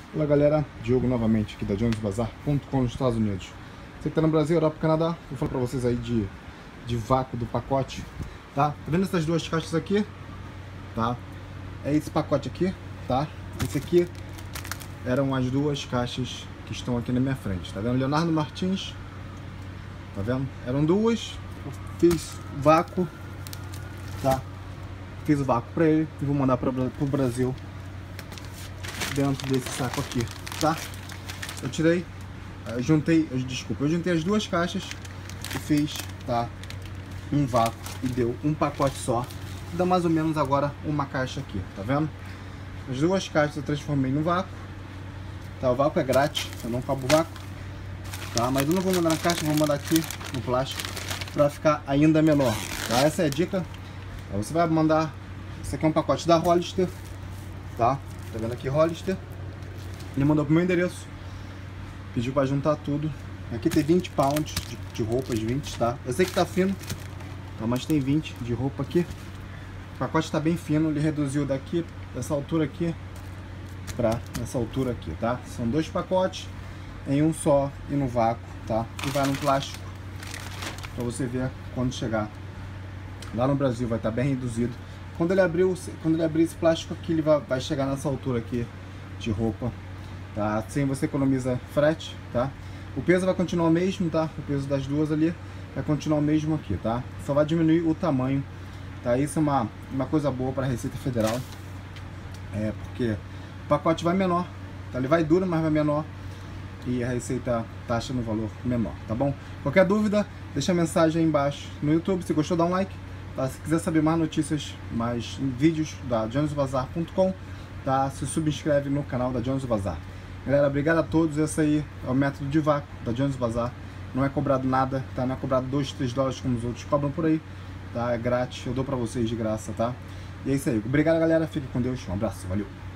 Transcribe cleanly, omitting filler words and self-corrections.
Olá galera, Diogo novamente aqui da JonesBazar.com nos Estados Unidos. Você que está no Brasil, Europa e Canadá, vou falar para vocês aí de vácuo do pacote, tá? Tá vendo essas duas caixas aqui? Tá? É esse pacote aqui, tá? Esse aqui eram as duas caixas que estão aqui na minha frente, tá vendo? Leonardo Martins, tá vendo? Eram duas, eu fiz vácuo, tá? Fiz o vácuo para ele e vou mandar para o Brasil dentro desse saco aqui, tá? Eu tirei, eu juntei as duas caixas e fiz, tá? Um vácuo e deu um pacote só. Dá mais ou menos agora uma caixa aqui, tá vendo? As duas caixas eu transformei no vácuo, tá? O vácuo é grátis, eu não cobro vácuo, tá? Mas eu não vou mandar na caixa, vou mandar aqui no plástico para ficar ainda menor, tá? Essa é a dica. Aí você vai mandar, esse aqui é um pacote da Hollister, tá? Tá vendo aqui, Hollister? Ele mandou pro meu endereço, pediu para juntar tudo. Aqui tem 20 pounds de roupas, 20, tá? Eu sei que tá fino, tá? Mas tem 20 de roupa aqui. O pacote tá bem fino, ele reduziu daqui, dessa altura aqui, pra essa altura aqui, tá? São dois pacotes em um só e no vácuo, tá? E vai no plástico, pra você ver quando chegar. Lá no Brasil vai estar bem reduzido. Quando ele abrir esse plástico aqui, ele vai chegar nessa altura aqui de roupa, tá? Assim você economiza frete, tá? O peso vai continuar o mesmo, tá? O peso das duas ali vai continuar o mesmo aqui, tá? Só vai diminuir o tamanho, tá? Isso é uma coisa boa para a Receita Federal, porque o pacote vai menor, tá? Ele vai duro, mas vai menor e a Receita taxa no valor menor, tá bom? Qualquer dúvida, deixa a mensagem aí embaixo no YouTube. Se gostou, dá um like. Tá? Se quiser saber mais notícias, mais vídeos da JonesBazar.com, tá? Se subscreve no canal da JonesBazar. Galera, obrigado a todos. Esse aí é o método de vácuo da JonesBazar. Não é cobrado nada, tá? Não é cobrado 2, 3 dólares como os outros cobram por aí, tá? É grátis, eu dou pra vocês de graça, tá? E é isso aí. Obrigado, galera. Fique com Deus. Um abraço. Valeu.